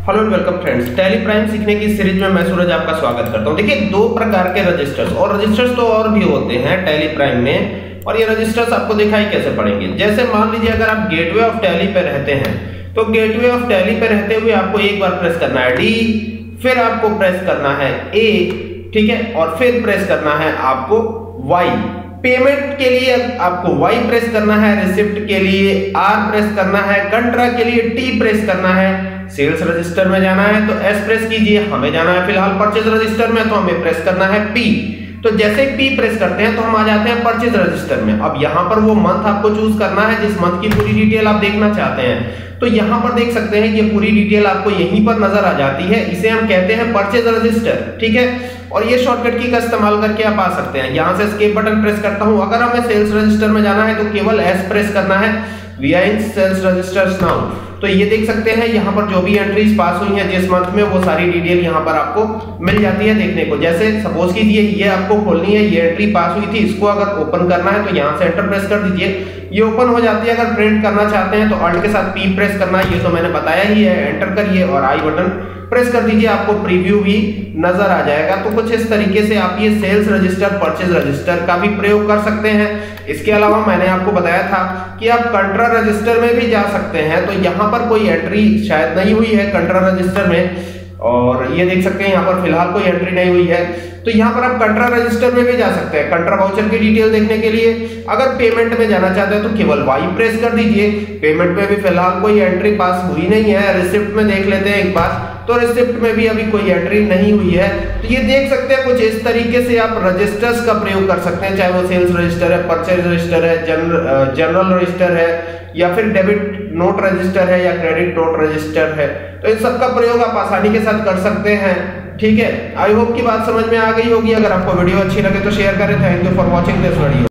Hello and welcome friends, Tally Prime सीखने की series में मैं सूरज आपका स्वागत करता हूं। देखिए, दो प्रकार के रजिस्टर्स और रजिस्टर्स तो और भी होते हैं टैली प्राइम में, और ये रजिस्टर्स आपको दिखाई कैसे पड़ेंगे। जैसे मान लीजिए अगर आप गेटवे ऑफ टैली पे रहते हैं तो गेटवे ऑफ टैली पे रहते हुए आपको एक बार प्रेस करना है डी, फिर आपको प्रेस करना है ए, ठीक है, और फिर प्रेस करना है आपको वाई। पेमेंट के लिए आपको Y प्रेस करना है, रिसिप्ट के लिए R प्रेस करना है, कंट्रा के लिए T प्रेस करना है, सेल्स रजिस्टर में जाना है तो S प्रेस कीजिए, हमें जाना है फिलहाल परचेज रजिस्टर में तो हमें प्रेस करना है P। तो जैसे ही P प्रेस करते हैं तो हम आ जाते हैं परचेज रजिस्टर में। अब यहाँ पर वो मंथ आपको चूज करना है जिस मंथ की पूरी डिटेल आप देखना चाहते हैं। तो यहाँ पर देख सकते हैं कि पूरी डिटेल आपको यहीं पर नजर आ जाती है, इसे हम कहते हैं परचेज रजिस्टर, ठीक है। और ये शॉर्टकट की का इस्तेमाल करके आप आ सकते हैं। यहाँ से एस्केप बटन प्रेस करता हूँ। अगर हमें सेल्स रजिस्टर में जाना है तो केवल S प्रेस करना है, we are in sales registers now. तो ये देख सकते हैं यहाँ पर जो भी एंट्रीज पास हुई हैं जिस मंथ में, वो सारी डिटेल यहाँ पर आपको मिल जाती है देखने को। जैसे सपोज कीजिए ये आपको खोलनी है, ये एंट्री पास हुई थी, इसको अगर ओपन करना है तो यहाँ से एंटर प्रेस कर दीजिए, ये ओपन हो जाती है। अगर प्रिंट करना चाहते हैं तो अल्ट के साथ P प्रेस करना है, ये तो मैंने बताया ही है, एंटर करिए और आई बटन प्रेस कर दीजिए, आपको प्रीव्यू भी नजर आ जाएगा। तो कुछ इस तरीके से आप ये सेल्स रजिस्टर, परचेज रजिस्टर का भी प्रयोग कर सकते हैं। इसके अलावा मैंने आपको बताया था कि आप कंट्रा रजिस्टर में भी जा सकते हैं। तो यहाँ पर कोई एंट्री शायद नहीं हुई है कंट्रा रजिस्टर में, और ये देख सकते हैं यहाँ पर फिलहाल कोई एंट्री नहीं हुई है। तो यहाँ पर आप कंट्रा रजिस्टर में भी जा सकते हैं कंट्रा वाउचर की डिटेल देखने के लिए। अगर पेमेंट में जाना चाहते हैं तो केवल Y प्रेस कर दीजिए। पेमेंट में भी फिलहाल कोई एंट्री पास हुई नहीं है। रिसिप्ट में देख लेते हैं एक बार, तो रिसिप्ट में भी अभी कोई एंट्री नहीं हुई है। तो ये देख सकते हैं कुछ इस तरीके से आप रजिस्टर्स का प्रयोग कर सकते हैं, चाहे वो सेल्स रजिस्टर है, परचेज रजिस्टर है, जनरल रजिस्टर है, या फिर डेबिट नोट रजिस्टर है, या क्रेडिट नोट रजिस्टर है। तो इन सब का प्रयोग आप आसानी के साथ कर सकते हैं, ठीक है। आई होप की बात समझ में आ गई होगी। अगर आपको वीडियो अच्छी लगे तो शेयर करें। Thank you for watching this video.